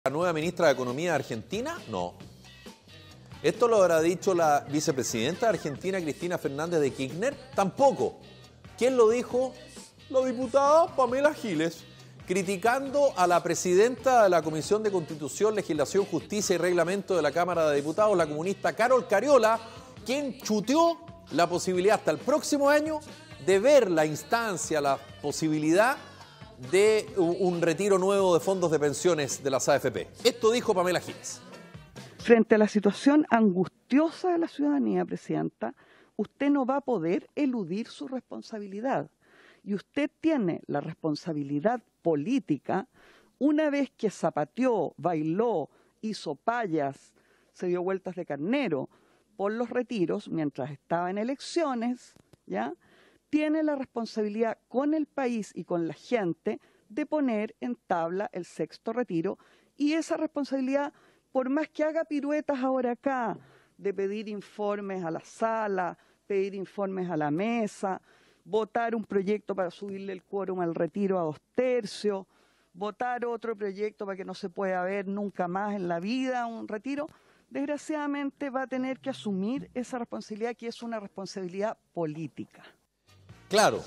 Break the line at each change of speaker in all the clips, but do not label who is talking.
¿La nueva ministra de Economía de Argentina? No. ¿Esto lo habrá dicho la vicepresidenta de Argentina, Cristina Fernández de Kirchner? Tampoco. ¿Quién lo dijo? La diputada Pamela Giles, criticando a la presidenta de la Comisión de Constitución, Legislación, Justicia y Reglamento de la Cámara de Diputados, la comunista Carol Cariola, quien chuteó la posibilidad hasta el próximo año de ver la instancia, la posibilidad de un retiro nuevo de fondos de pensiones de las AFP. Esto dijo Pamela Giles.
Frente a la situación angustiosa de la ciudadanía, Presidenta, usted no va a poder eludir su responsabilidad. Y usted tiene la responsabilidad política una vez que zapateó, bailó, hizo payas, se dio vueltas de carnero por los retiros mientras estaba en elecciones, ¿ya? Tiene la responsabilidad con el país y con la gente de poner en tabla el sexto retiro, y esa responsabilidad, por más que haga piruetas ahora acá, de pedir informes a la sala, pedir informes a la mesa, votar un proyecto para subirle el quórum al retiro a 2/3, votar otro proyecto para que no se pueda ver nunca más en la vida un retiro, desgraciadamente va a tener que asumir esa responsabilidad, que es una responsabilidad política.
Claro,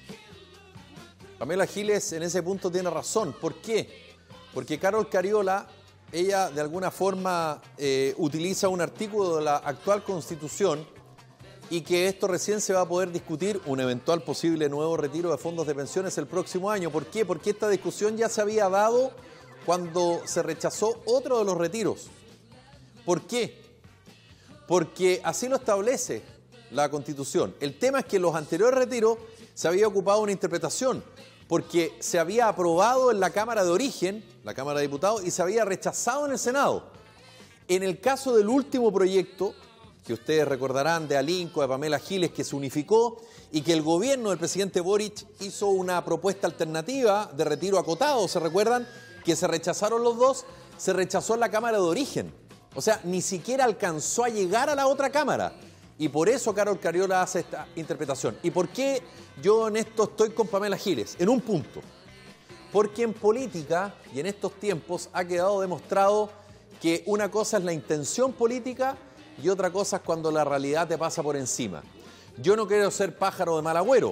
Pamela Giles en ese punto tiene razón. ¿Por qué? Porque Carol Cariola, ella de alguna forma utiliza un artículo de la actual Constitución y que esto recién se va a poder discutir, un eventual posible nuevo retiro de fondos de pensiones el próximo año. ¿Por qué? Porque esta discusión ya se había dado cuando se rechazó otro de los retiros. ¿Por qué? Porque así lo establece la Constitución. El tema es que en los anteriores retiros se había ocupado una interpretación, porque se había aprobado en la Cámara de origen, la Cámara de Diputados, y se había rechazado en el Senado. En el caso del último proyecto, que ustedes recordarán, de Alinco, de Pamela Giles, que se unificó y que el gobierno del presidente Boric hizo una propuesta alternativa de retiro acotado, ¿se recuerdan? Que se rechazaron los dos, se rechazó en la Cámara de origen. O sea, ni siquiera alcanzó a llegar a la otra Cámara. Y por eso Carol Cariola hace esta interpretación. ¿Y por qué yo en esto estoy con Pamela Giles? En un punto. Porque en política y en estos tiempos ha quedado demostrado que una cosa es la intención política y otra cosa es cuando la realidad te pasa por encima. Yo no quiero ser pájaro de mal agüero.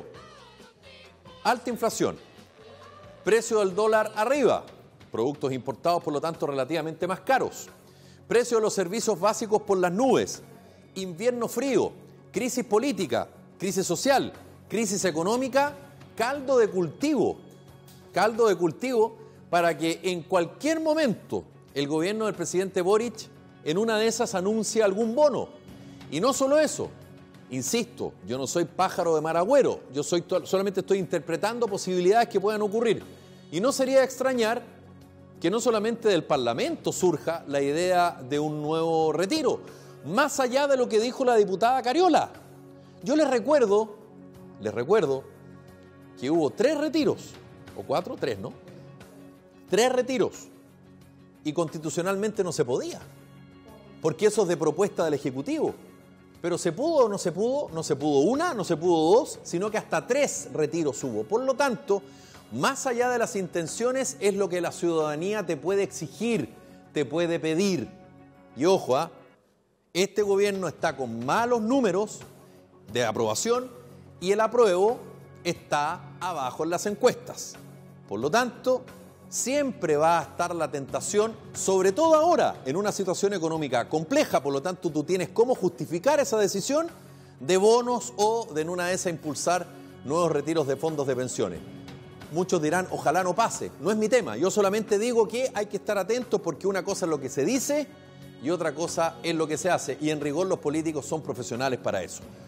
Alta inflación. Precio del dólar arriba. Productos importados, por lo tanto, relativamente más caros. Precio de los servicios básicos por las nubes. Invierno frío, crisis política, crisis social, crisis económica, caldo de cultivo para que en cualquier momento el gobierno del presidente Boric en una de esas anuncie algún bono. Y no solo eso, insisto, yo no soy pájaro de mal agüero, yo solamente estoy interpretando posibilidades que puedan ocurrir. Y no sería de extrañar que no solamente del Parlamento surja la idea de un nuevo retiro, más allá de lo que dijo la diputada Cariola. Yo les recuerdo que hubo 3 retiros, o 4, 3, ¿no? 3 retiros, y constitucionalmente no se podía, porque eso es de propuesta del Ejecutivo. Pero ¿se pudo o no se pudo? No se pudo una, no se pudo 2, sino que hasta 3 retiros hubo. Por lo tanto, más allá de las intenciones, es lo que la ciudadanía te puede exigir, te puede pedir. Y ojo, este gobierno está con malos números de aprobación y el apruebo está abajo en las encuestas. Por lo tanto, siempre va a estar la tentación, sobre todo ahora, en una situación económica compleja. Por lo tanto, tú tienes cómo justificar esa decisión de bonos o de en una de esas impulsar nuevos retiros de fondos de pensiones. Muchos dirán, ojalá no pase. No es mi tema. Yo solamente digo que hay que estar atentos porque una cosa es lo que se dice y otra cosa es lo que se hace. Y en rigor los políticos son profesionales para eso.